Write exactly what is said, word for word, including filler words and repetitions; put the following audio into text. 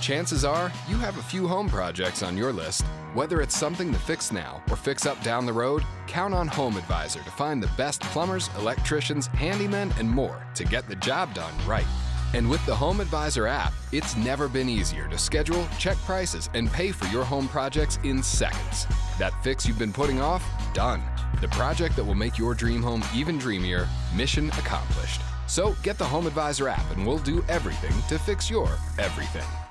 Chances are you have a few home projects on your list. Whether it's something to fix now or fix up down the road, count on Home Advisor to find the best plumbers, electricians, handymen, and more to get the job done right. And with the Home Advisor app, it's never been easier to schedule, check prices, and pay for your home projects in seconds. That fix you've been putting off? Done. The project that will make your dream home even dreamier, mission accomplished. So get the Home Advisor app and we'll do everything to fix your everything.